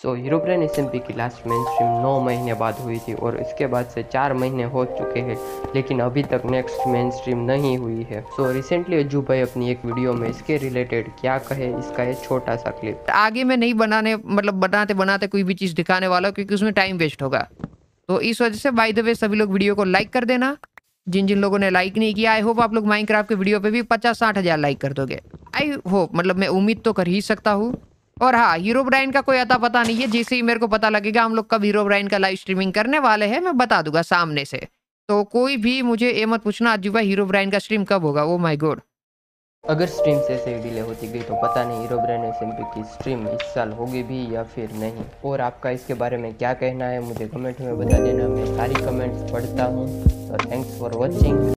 Hero brain SMP की last main stream 9 महीने बाद हुई थी और इसके बाद से 4 महीने हो चुके हैं, लेकिन अभी तक नेक्स्ट मेन स्ट्रीम नहीं हुई है। रिसेंटली अज्जू भाई अपनी एक वीडियो में इसके रिलेटेड क्या कहे, इसका एक छोटा सा क्लिप। आगे मैं नहीं बनाने मतलब बनाते बनाते कोई भी चीज़ दिखाने वाला हूँ, क्योंकि उसमें टाइम वेस्ट होगा। तो इस वजह से बाय द वे सभी लोग वीडियो को लाइक कर देना। जिन जिन लोगों ने लाइक नहीं किया, आई होप आप लोग माइनक्राफ्ट के वीडियो पे भी 50-60 हज़ार लाइक कर दोगे। आई होप, मतलब मैं उम्मीद तो कर ही सकता हूँ। और हाँ, हीरो ब्राइन का कोई अता पता नहीं है। जैसे ही मेरे को पता लगेगा हम लोग कब हीरो ब्राइन का लाइव स्ट्रीमिंग करने वाले हैं, मैं बता दूंगा सामने से। तो कोई भी मुझे ये मत पूछना अज्जू भाई हीरो ब्राइन का स्ट्रीम कब होगा। ओ माय गॉड, अगर स्ट्रीम से ऐसे ही डिले होती गई तो पता नहीं हीरो ब्रेन एसएमपी की स्ट्रीम इस साल होगी भी या फिर नहीं। और आपका इसके बारे में क्या कहना है मुझे कमेंट में बता देना, मैं सारी कमेंट्स पढ़ता हूँ। तो थैंक्स फॉर वॉचिंग।